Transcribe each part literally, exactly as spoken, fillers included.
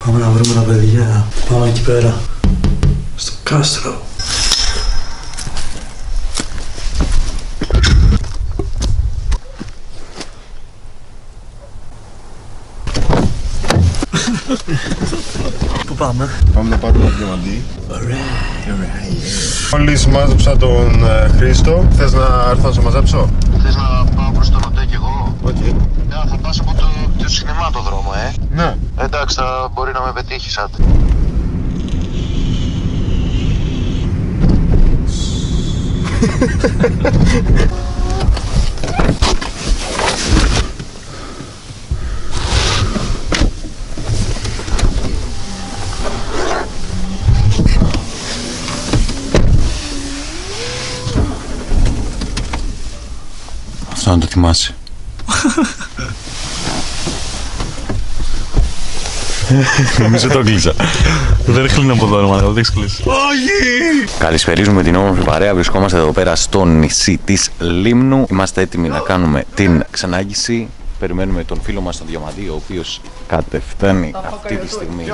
Πάμε να βρούμε τα παιδιά. Πάμε εκεί πέρα. Στο κάστρο. Πού πάμε? Πάμε να πάρουμε ένα διαμαντή. Ωραία. Μόλις μάζεψα τον ε, Χρήστο. Θες να έρθω να σε μαζέψω? Θες να πάω προς το Νοτέ κι εγώ? Οκ. Ναι, θα πας από το, το σινεμά το δρόμο, ε. Ναι. Εντάξει, θα μπορεί να με πετύχεις, άντε. Αυτό να το θυμάσαι. Νομίζω το κλείσα. Δεν κλείνει από εδώ, αλλά δεν έχεις κλείσει. Όχι! Καλησπερίζουμε την όμορφη παρέα. Βρισκόμαστε εδώ πέρα στο νησί της Λίμνου. Είμαστε έτοιμοι να κάνουμε την ξενάγηση. Περιμένουμε τον φίλο μας τον Διαμαντή, ο οποίος κατεφτάνει αυτή τη στιγμή.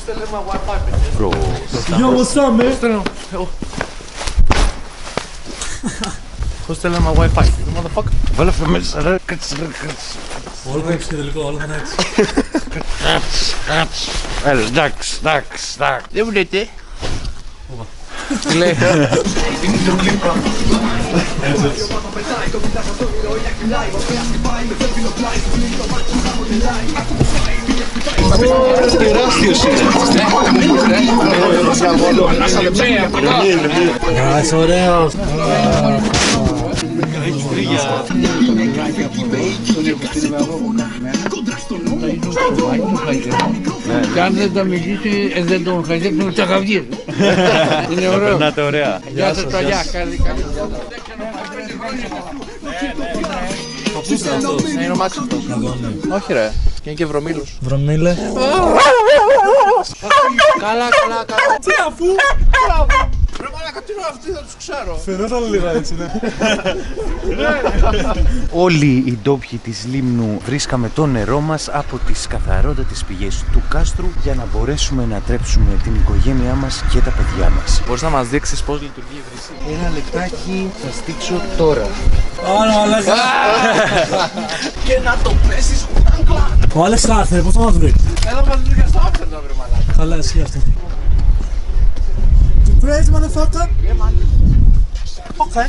Yo, what's up, man? Πώς στέλνε μα Wi-Fi, motherfucker. Βάλε αυτό μέσα, ρε. Όλο θα έχεις και τελικό, όλο θα έχεις. Έλα, εντάξει, εντάξει, εντάξει. Δεν μου λέτε. Τι λέει. Τεράστιος είναι. Α, είσαι ωραίος. Και αν δεν τα μιλήσει, δεν τον χαζέψουν τα χαβιές. Είναι ωραίο. Περνάτε ωραία. Γεια σας παλιά, καλή καλή. Είναι ο Μάξ αυτός. Όχι ρε, είναι και βρωμίλος. Βρωμίλε. Καλά, καλά, καλά. Τι αφού. Ρε μαλάκα, τι είναι αυτοί, θα τους ξέρω. Φαινόταν λίγο έτσι, ναι. Όλοι οι ντόπιοι της Λίμνου βρίσκαμε το νερό μας από τις καθαρότατες πηγές του κάστρου για να μπορέσουμε να τρέψουμε την οικογένειά μας και τα παιδιά μας. Μπορείς να μας δείξεις πώς λειτουργεί η βρύση? Ένα λεπτάκι θα στήξω τώρα. Άρα, Αλέξα. Και να το πέσεις. Ο Άλεξ θα έρθει, πώς θα μας βρει? Έλα μας βρει στο Άμστερνταμ ρε μαλάκα. Καλά, εσύ αυτό. Surprise, motherfucker! Yeah, man. Okay.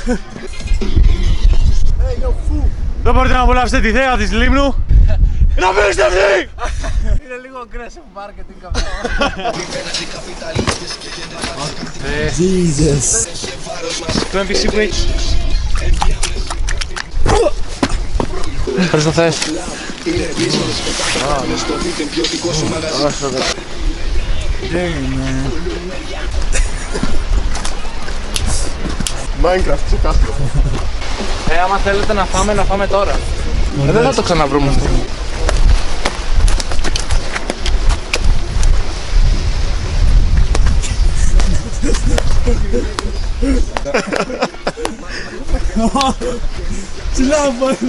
Δεν μπορείτε να απολαύσετε τη θέα της Λίμνου. Να απίστευτη! Είναι λίγο aggressive marketing αυτό. Jesus. Το εμ βι σι που έχεις. Ευχαριστώ θες. Minecraft, στο κάστρο. Ε, άμα θέλετε να φάμε, να φάμε τώρα. Ε, δεν θα το ξαναβρούμε αυτό. Τσιλάω πάλι.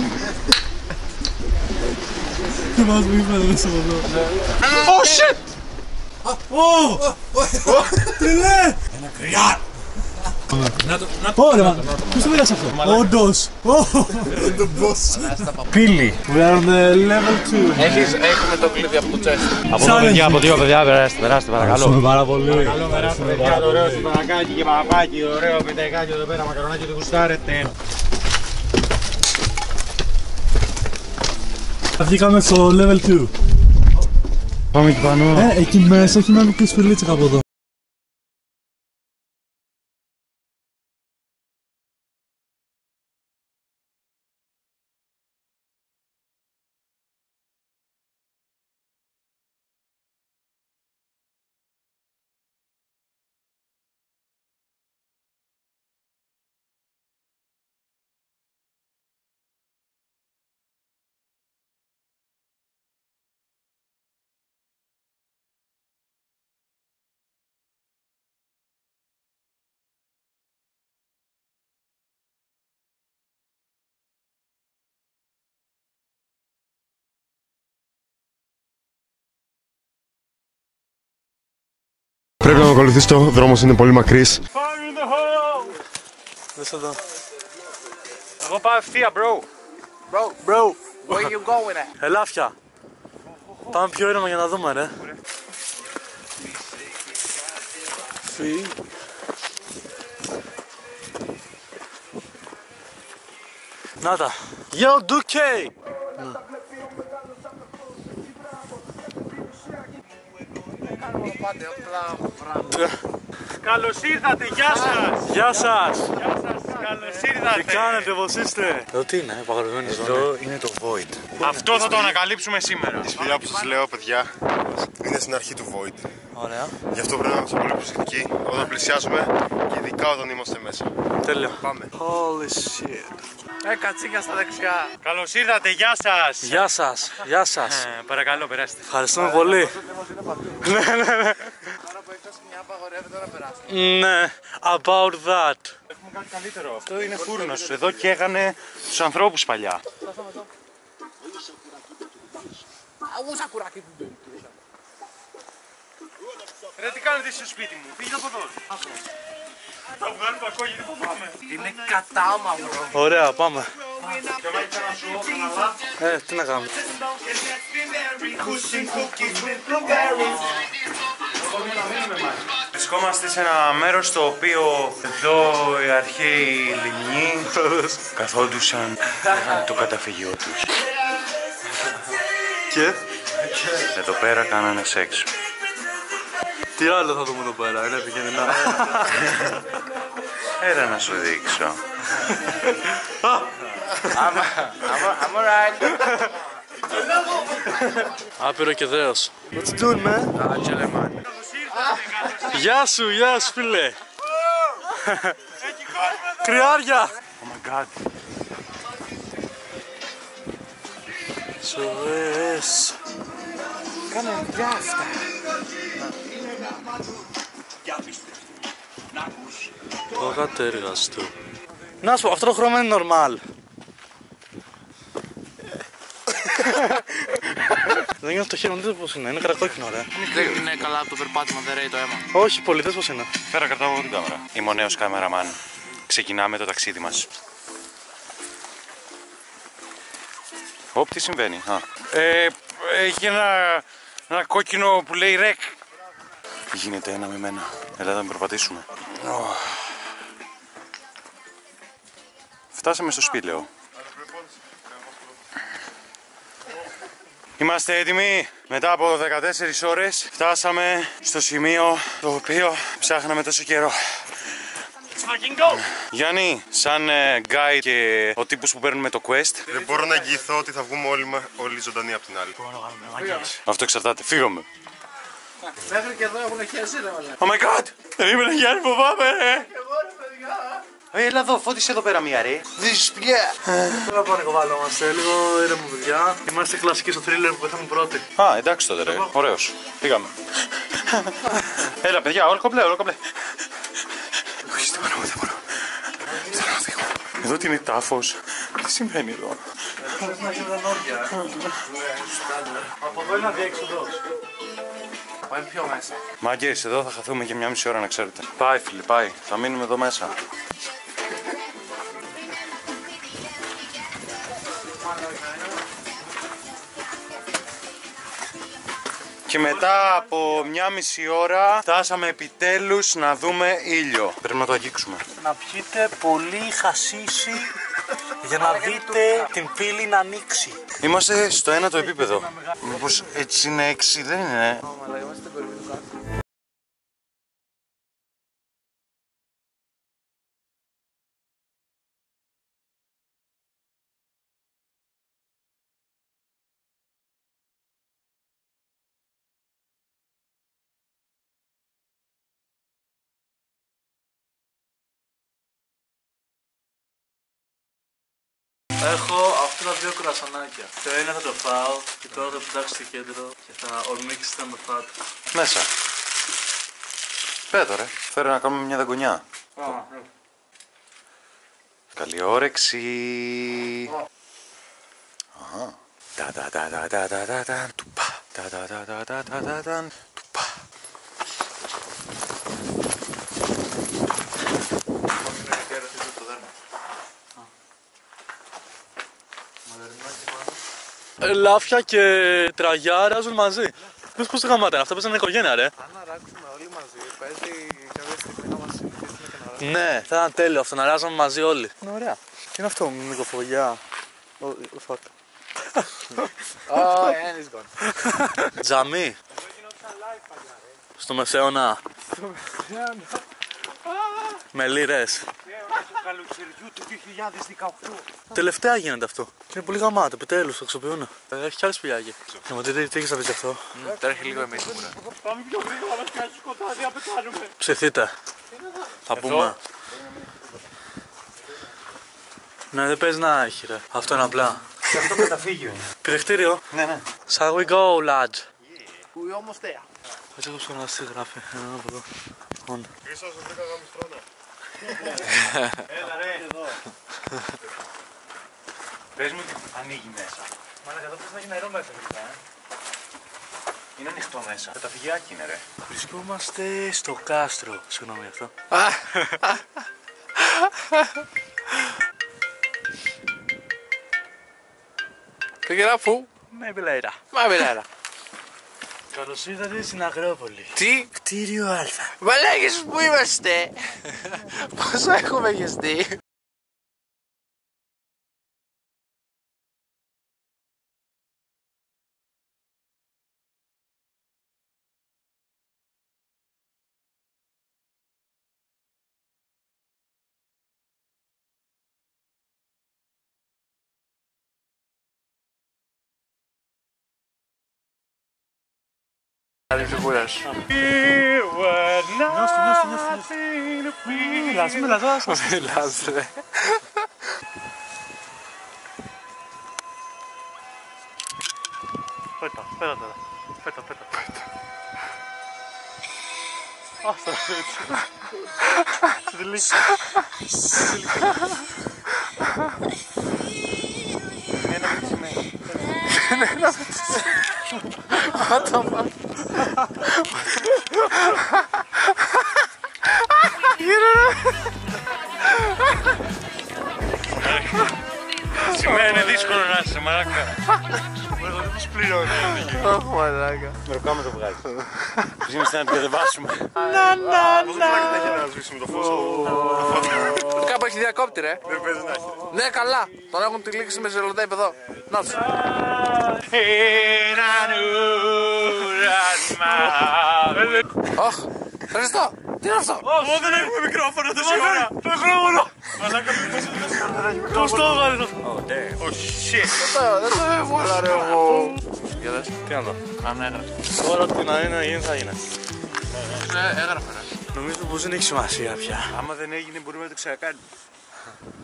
Τι μας μου είπατε μέσα από εδώ. Oh shit! Ω! Τρελέ! Ένα κρυάρ! Ωραία, ποιος το μοίρασε αυτό? Όντως! Πύλη. We are on the level two. Έχεις, έχουμε το κλειδί από το chest. Από εδώ παιδιά, από δύο παιδιά, περάστε, περάστε παρακαλώ. πάρα πολύ. Καλό περάστε παιδιά, το ωραίο συμπαρακάκι και παπάκι, ωραίο πιτεκάκι εδώ πέρα, μακαρονάκι το γουστάρετε. Βγήκαμε στο level two. Πάμε εκεί πάνω. Ε, εκεί μέσα έχει μια μικρή σπηλίτσα από εδώ. Πρέπει να με ακολουθήσετε, ο δρόμος είναι πολύ μακρύς. Δες εδώ. Εγώ πάω ευθεία, bro. Bro, bro, where you going at? Ελάφια. Πάμε πιο ήρεμα για να δούμε, ρε. Φύγει. Να τα. Yo, Duke! Καλώς ήρθατε, γεια σας! Γεια σας! Καλώς ήρθατε! Τι κάνετε, πώς είστε? Εδώ τι είναι, παγορευμένη ζώνη. Εδώ είναι το Void. Αυτό θα το ανακαλύψουμε σήμερα. Η σπηλιά που σας λέω, παιδιά, είναι στην αρχή του Void. Ωραία. Γι' αυτό πρέπει να είμαστε πολύ προσεκτικοί όταν πλησιάζουμε και ειδικά όταν είμαστε μέσα. Τέλειο. Πάμε. Holy shit. Ε, κατσίκα στα δεξιά. Καλώς ήρθατε, γεια σας! Γεια σας, γεια σας. Ε, παρακαλώ, περάστε. Ευχαριστούμε πολύ. Ναι, ναι, ναι. Ναι, about that. Έχουμε κάτι καλύτερο. Αυτό είναι φούρνος. Εδώ καίγανε τους ανθρώπους παλιά. Ρε, τι κάνετε εσείς στο σπίτι μου, φύγετε από εδώ. Θα βγάλουμε το ακόγενο, πού πάμε. Είναι κατάμαυρο. Ωραία, πάμε. Και άμα ήθελα να σου καναλά. Ε, τι να κάνουμε. Βρισκόμαστε σε ένα μέρος στο οποίο εδώ οι αρχαίοι λιμνοί καθόντουσαν το καταφυγείο τους. Και, Εδώ πέρα κάνανε σεξ. τι άλλο θα δούμε εδώ πέρα, είναι επικίνδυνα. Έλα να σου δείξω. Άπειρο και δέος. What's doing, man? Γεια σου, γεια σου, φίλε. Κρυάρια. Oh my god. Σοβές. Κάνε διάστα. Το κατέργαστο. Να σου πω, αυτό το χρώμα είναι normal. Δεν νιώθω το χέρι μου, δείτε πως είναι, είναι καρακόκκινο, ρε. Δεν είναι καλά από το περπάτημα, δεν ρέει το αίμα. Όχι πολύ, δες πως είναι. Φέρα, κρατάω εγώ την κάμερα. Είμαι ο νέος κάμεραμαν. Ξεκινάμε το ταξίδι μας. Οπ, τι συμβαίνει. Α. Ε, έχει ένα, ένα κόκκινο που λέει ρεκ. Γίνεται ένα με μένα. Έλα να περπατήσουμε. Oh. Φτάσαμε στο σπήλαιο. Είμαστε έτοιμοι. Μετά από δεκατέσσερις ώρες φτάσαμε στο σημείο το οποίο ψάχναμε τόσο καιρό. Γιάννη, σαν ε, guide και ο τύπος που παίρνουμε το quest, Δεν μπορώ να εγγυηθώ ότι θα βγούμε όλοι, μα- όλοι ζωντανοί από την άλλη. αυτό εξαρτάται. Φύγαμε. Μέχρι και εδώ έχουν χέσει ρε μαλάκα. Oh my god! Δεν είμαι Γιάννη, φοβάμαι! Ε, έλα εδώ, φώτισε εδώ πέρα μία ρε. Τώρα πανικοβαλόμαστε, λίγο ήρεμο παιδιά. Είμαστε κλασικοί στο thriller που πέθαμε πρώτοι. Α, εντάξει τότε ρε. Ωραίος. Πήγαμε. Έλα παιδιά, όλο κομπλέ, όλο κομπλέ. Όχι, δεν μπορώ, δεν μπορώ. Θέλω να φύγω. Εδώ τι είναι τάφος. Τι συμβαίνει εδώ. Από εδώ είναι αδιέξοδος. Πάει πιο μέσα. Μάγκες, εδώ θα χαθούμε και μια μισή ώρα να ξέρετε. Πάει φίλοι, πάει. Θα μείνουμε εδώ μέσα. Και μετά από μια μισή ώρα φτάσαμε επιτέλους να δούμε ήλιο. Πρέπει να το αγγίξουμε. Να πιείτε πολύ χασίσι για να δείτε την πύλη να ανοίξει. Είμαστε στο ένα το επίπεδο. Μήπως έτσι είναι έξι, δεν είναι. Έχω αυτά τα δύο κρασανάκια. Το ένα θα το φάω και τώρα θα πετάξω στο κέντρο και θα ορμήξει τα μεθά του. Μέσα. Πέτω ρε. Φέρε να κάνουμε μια δαγκονιά. Καλή όρεξη. Αχα. Τα τα τα τα τα τα τα τα του πα. Τα τα τα τα τα τα τα τα του πα. Λάφια και τραγιά αράζουν μαζί. Πες πώς γαμάτα είναι αυτά, πες είναι οικογένεια ρε. Αν αράξουμε όλοι μαζί, παίζει κάποια στιγμή να μας συνηθίσουμε και να Ναι, θα ήταν τέλειο αυτό, να αράζαμε μαζί όλοι. Είναι ωραία. Τι είναι αυτό, μικροφωλιά. Oh, fuck. Oh, and it's gone. Τζαμί. Στο Μεσαίωνα. Με λίρες. Καλοκαιριού του δύο χιλιάδες δεκαοκτώ. Τελευταία γίνεται αυτό. Είναι πολύ γαμάτο, επιτέλους το αξιοποιούν. Έχει κι άλλες σπηλιάκια. Ναι, τι, τι έχεις να πεις αυτό. Τώρα έχει λίγο εμείς. Πάμε πιο γρήγορα, μας κάνει σκοτάδι, να πετάνουμε. Ψηθείτε. Θα πούμε. Ναι, δεν παίζει να έχει ρε. Αυτό είναι απλά. Και αυτό καταφύγιο είναι. Πυρεχτήριο. Ναι, ναι. Shall we go, lads? We almost there. Έτσι έχω ψωναστεί γράφει. Ένα από εδώ. Λοιπόν. Ίσως βρήκα γαμιστρώνα. Έλα ρε. Πες μου τι ανοίγει μέσα. Μάνα εδώ πες να έχει νερό μέσα βέβαια. Είναι ανοιχτό μέσα. Καταφυγιάκι είναι ρε. Βρισκόμαστε στο κάστρο. Συγγνώμη αυτό. Το γεράφου. Maybe later. Μα μιλάρα. Καλώς ήρθατε στην Αγρόπολη. Τι. Κτίριο Α. Μαλάκες που είμαστε. Πόσο έχουμε γεστεί. Μιλάς, μιλάς, μιλάς. Μιλάς ρε. Πέτα, πέτα τώρα. Πέτα, πέτα, πέτα. Άστα έτσι. Τελείξε. Σήμερα είναι δύσκολο να είσαι μαλάκα. Εγώ πώς πληρώνω. Ωχ μαλάκα. Με ροκάμε το βγάζει. Πώς είμαστε να την κατεβάσουμε. Πόσο πλάκα έχει να σβήσουμε το φως. Κάπου έχει διακόπτη ρε. Δεν παίζει να έχει. Ναι καλά. Τον έχουν τυλίξει με ζελοτέιπ εδώ. Να τους. Ωχ. Χριστό. Τι είναι αυτό. Ω, δεν έχουμε μικρόφωνο τόση ώρα. Το μικρόφωνο. Πώς το έβαλες αυτό. Oh shit. Δεν το έβγαλα ρε εγώ. Για δες. Τι να δω. Αν έγραφε. Τώρα τι να είναι, να γίνει θα είναι. Ναι έγραφε ρε. Νομίζω πως δεν έχει σημασία πια. Άμα δεν έγινε μπορούμε να το ξανακάνουμε.